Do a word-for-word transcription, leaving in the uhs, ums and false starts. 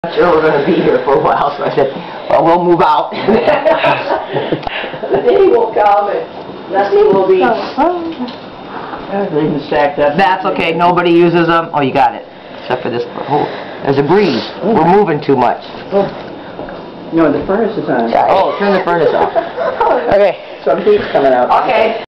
I'm sure we're going to be here for a while, so I said, well, we'll move out. The day will come and nothing will be... Everything's stacked up. That's okay, nobody uses them. Oh, you got it. Except for this. Oh, there's a breeze. We're moving too much. No, the furnace is on. Oh, turn the furnace off. Okay. Some heat's coming out. Okay.